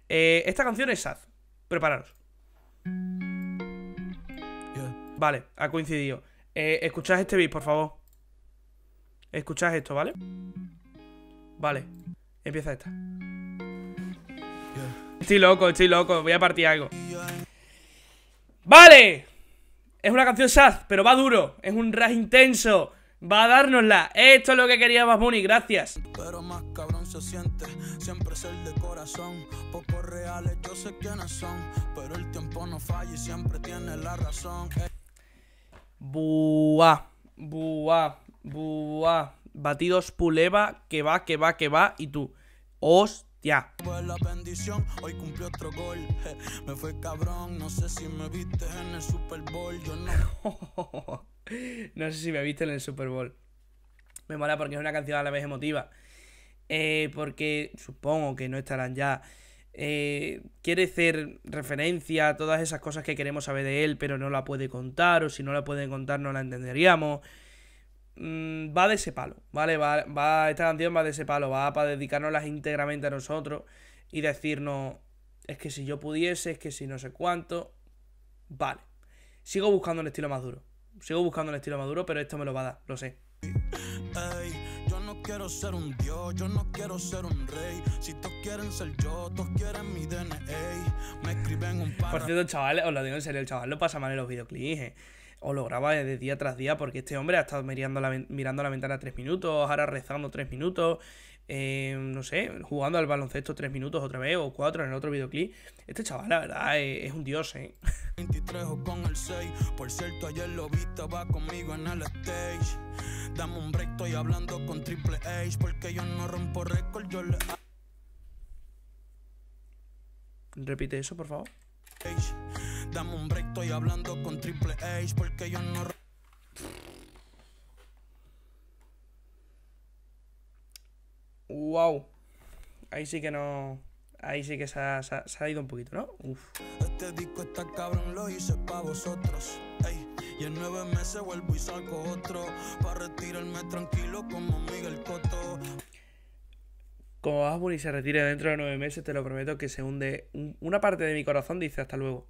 Esta canción es sad. Prepararos. Vale, ha coincidido. Escuchad este beat, por favor. Escuchad esto, ¿vale? Vale, empieza esta. Estoy loco, voy a partir algo. ¡Vale! Es una canción sad, pero va duro. Es un rap intenso. Va a dárnosla. Esto es lo que quería Bad Bunny, gracias. Pero más cabrón se siente, siempre es el de corazón. Pocos reales, yo sé quiénes son, pero el tiempo no falla y siempre tiene la razón. Buah, buah, buah. Batidos Puleva, que va, y tú. Hostia. Pues la bendición, hoy cumplió otro gol. Me fue cabrón, no sé si me viste en el Super Bowl. Yo no. No sé si me viste en el Super Bowl. Me mola porque es una canción a la vez emotiva. Porque supongo que no estarán ya. Quiere hacer referencia a todas esas cosas que queremos saber de él, pero no la puede contar, o si no la puede contar no la entenderíamos. Va de ese palo, ¿vale? Esta canción va de ese palo, va para dedicarnoslas íntegramente a nosotros y decirnos, es que si yo pudiese, es que si no sé cuánto. Vale. Sigo buscando un estilo más duro. Pero esto me lo va a dar, lo sé. Ey, yo no quiero ser un dios, yo no quiero ser un rey. Si todos quieren ser yo, todos quieren mi DNA. Me escriben un par. Por cierto, chaval, os lo digo en serio, el chaval lo pasa mal en los videoclips, o lo graba de día tras día, porque este hombre ha estado mirando la ventana 3 minutos, ahora rezando 3 minutos, no sé, jugando al baloncesto 3 minutos otra vez, o 4 en el otro videoclip. Este chaval, la verdad, es un dios, 23 o con el 6. Por cierto, ayer lo vi, estaba conmigo en el stage. Dame un break, estoy hablando con Triple H, porque yo no rompo récord, yo le... Repite eso, por favor. Dame un break, estoy hablando con Triple H, porque yo no... Wow. Ahí sí que no... Ahí sí que se ha ido un poquito, ¿no? Uf. Este disco está cabrón, lo hice pa' vosotros. Ey, y en 9 meses vuelvo y salgo otro, pa' retirarme tranquilo como Miguel Cotto. Como Bad Bunny se retire dentro de 9 meses, te lo prometo que se hunde. Una parte de mi corazón dice hasta luego.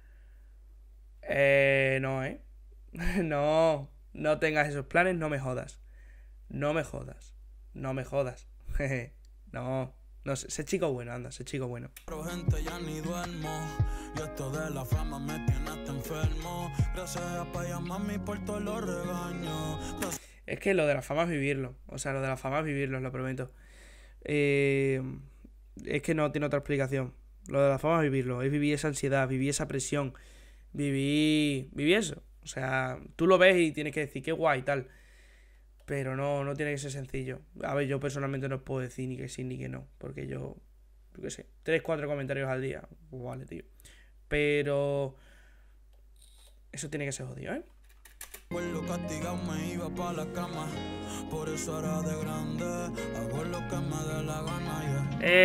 No, No, no tengas esos planes, no me jodas. No me jodas. Jeje. No, sé chico bueno, anda, sé chico bueno. Pero gente, ya ni duermo, y esto de la fama me tiene hasta enfermo. Gracias a Paya Mami por todos los regaños. Es que lo de la fama es vivirlo. O sea, lo de la fama es vivirlo, lo prometo. Es que no tiene otra explicación. Lo de la fama es vivirlo. Es vivir esa ansiedad, vivir esa presión. Vivir eso. O sea, tú lo ves y tienes que decir qué guay y tal. Pero no tiene que ser sencillo. A ver, yo personalmente no puedo decir ni que sí ni que no. Porque yo qué sé, 3-4 comentarios al día. Pues vale, tío. Pero eso tiene que ser jodido, Por lo castigado me iba pa' la cama. Por eso ahora de grande hago lo que me dé la gana, yeah.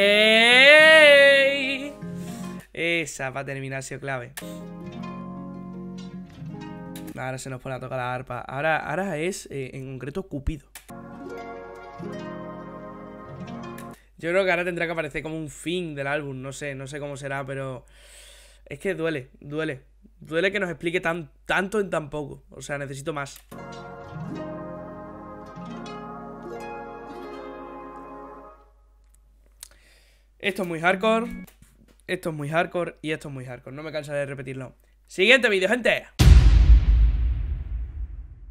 ¡Ey! Esa para terminar ha sido clave. Ahora se nos pone a tocar la arpa. Ahora es en concreto Cupido. Yo creo que ahora tendrá que aparecer como un fin del álbum. No sé cómo será, pero es que duele que nos explique tanto en tan poco. O sea, necesito más. Esto es muy hardcore. Esto es muy hardcore. Y esto es muy hardcore. No me cansaré de repetirlo. Siguiente vídeo, gente.